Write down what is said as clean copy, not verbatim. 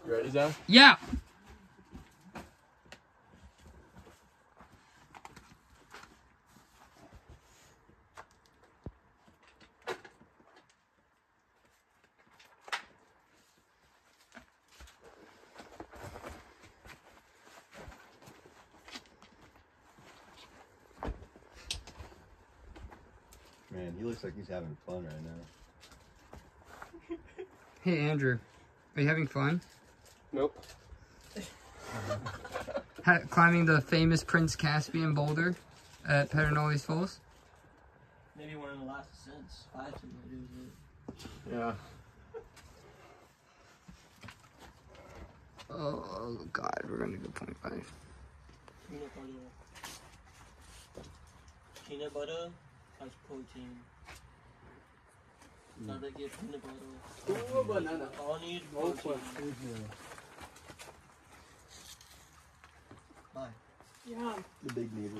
You ready, Zach? Yeah. Man, he looks like he's having fun right now. Hey, Andrew. Are you having fun? Nope. Climbing the famous Prince Caspian boulder at Pedernales Falls? Maybe one of the last ascents. If I had to do it. Yeah. Oh, God. We're going to go 25. Peanut butter. Peanut butter has protein. Gotta get peanut butter. Ooh, banana. All need Go protein. for it. Bye. Yeah. The big neighbor.